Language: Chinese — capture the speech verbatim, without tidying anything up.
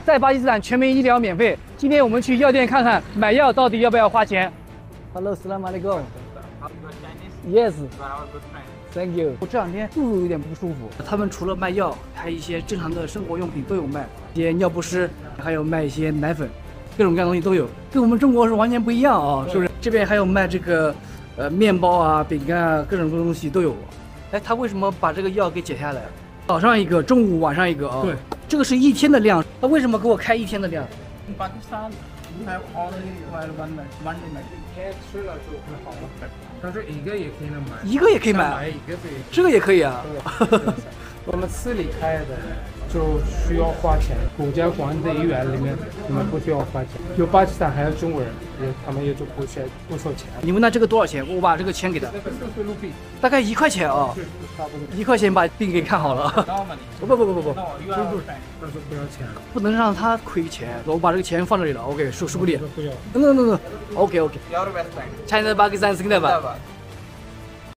在巴基斯坦全民医疗免费。今天我们去药店看看，买药到底要不要花钱 ？Hello, Salam Alaikum. Yes. Thank you. 我这两天肚子有点不舒服。他们除了卖药，还有一些正常的生活用品都有卖，一些尿不湿，还有卖一些奶粉，各种各样的东西都有，跟我们中国是完全不一样啊，是不是？这边还有卖这个，呃，面包啊、饼干啊，各种各种东西都有。哎，他为什么把这个药给解下来？早上一个，中午晚上一个啊。对，这个是一天的量。他为什么给我开一天的量？ 巴基斯坦 we have only require one one day medicine。一天吃了就会好了。他说一个也可以买。 一个也可以买。 买一个对。 这个也可以啊。 我们市里开的就需要花钱，国家管的医院里面你们不需要花钱。有巴基斯坦还有中国人，也他们也就不需不收钱。 你问他这个多少钱？我把这个钱给他。大概一块钱啊。一块钱把病给看好了。不不不不不， 他说不要钱， 不能让他亏钱。我把这个钱放这里了。OK， 叔叔不理。 不要。 no no no no。OK OK。China Pakistan Zindabad。